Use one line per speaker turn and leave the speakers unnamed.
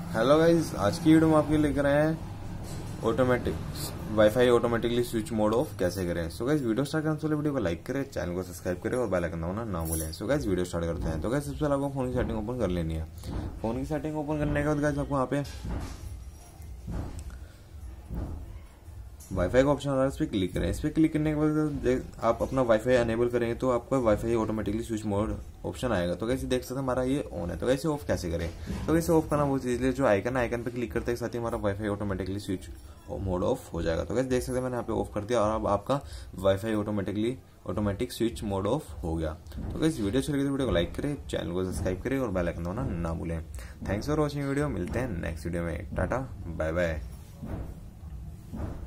Hello guys, आज की video में आपके लेकर आए हैं automatic WiFi automatically switch mode off कैसे करें। सो गाइज वीडियो स्टार्ट करने से पहले वीडियो को लाइक करें, चैनल को सब्सक्राइब करें और बेल आइकन दबाना ना भूलें। सो गाइज वीडियो स्टार्ट करते हैं। तो गाइज सबसे पहले आपको फोन की सेटिंग ओपन कर लेनी है। फोन की सेटिंग ओपन करने के बाद गाइज आपको यहाँ पे वाईफाई का ऑप्शन आ रहा है, इस पर क्लिक करें। इस पर क्लिक करने के बाद आप अपना वाईफाई अनेबल करेंगे तो आपका WiFi automatically switch mode option आएगा। तो कैसे देख सकते हैं हमारा ये ऑन है। तो कैसे ऑफ कैसे करें, तो कैसे ऑफ करना बहुत इजीली, जो आइकन पे क्लिक करते हैं साथ ही हमारा WiFi automatically switch mode off हो जाएगा। तो कैसे देख सकते हैं मैंने यहाँ पे ऑफ कर दिया और अब आपका WiFi automatic switch mode off हो गया। तो कैसे वीडियो अच्छी लगी तो वीडियो को लाइक करें, चैनल को सब्सक्राइब करें और बेल आइकन दबाना ना भूलें। थैंक्स फॉर वॉचिंग वीडियो, मिलते हैं नेक्स्ट वीडियो में। Tata bye bye.